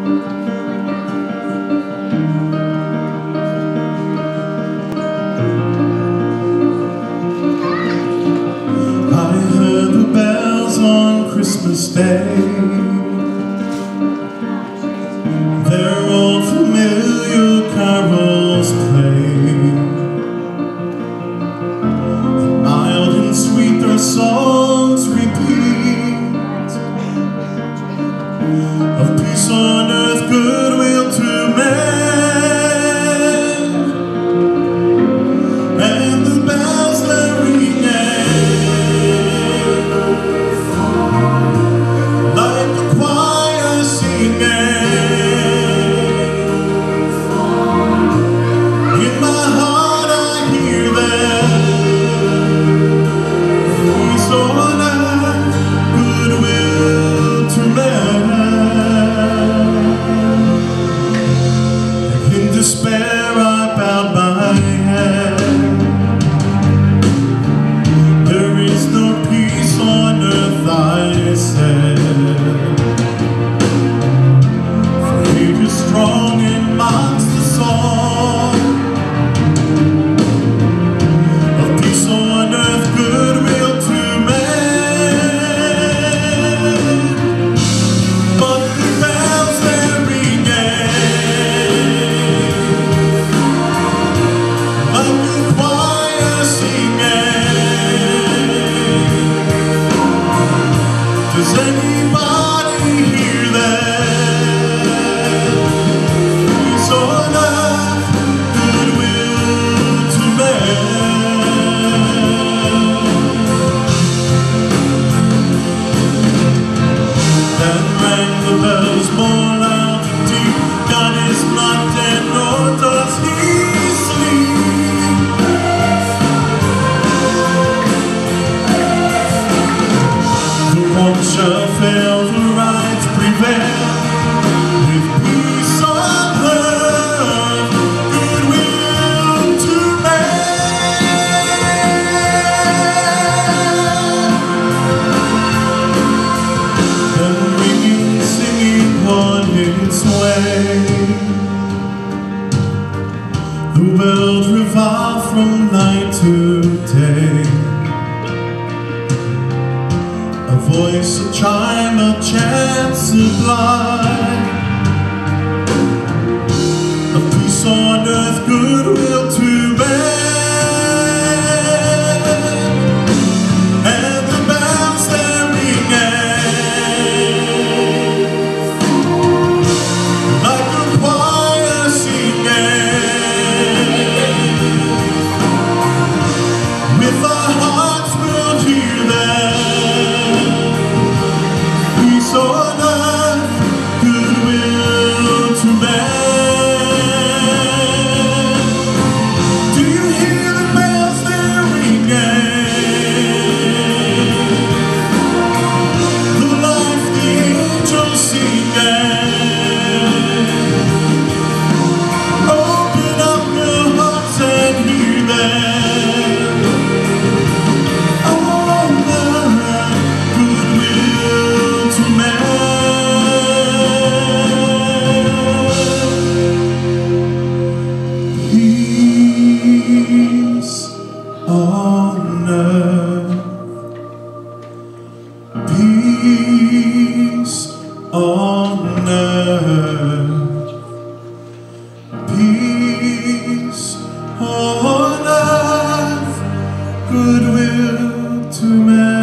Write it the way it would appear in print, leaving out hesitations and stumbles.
Christmas Day, their old familiar carols play. Mild and sweet their songs repeat, of peace on earth, goodwill to men, and the bells that ring despair, I bowed my head. There is no peace on earth, I said, for hate is strong and mocks the song of peace on earth, goodwill to men. But the bells they're ringing, does anybody hear that? Peace on earth, goodwill to men. Then rang the bells more loud and deep. God is not dead, nor does he sleep. The wrong shall fail, the right prevail, with peace on earth, goodwill to men. Then ringing, singing on its way, the world revolved from night to day. A voice, a chime, a chant sublime, of peace on earth, goodwill to men. And the bells they're ringing, like a choir singing. With our hearts we'll hear them. Peace on earth, goodwill to men. Do you hear the bells they're ringing? The life the angels singing. Open up your hearts and hear them. On earth, goodwill to men. Peace on earth, peace on earth, peace on earth, goodwill to men.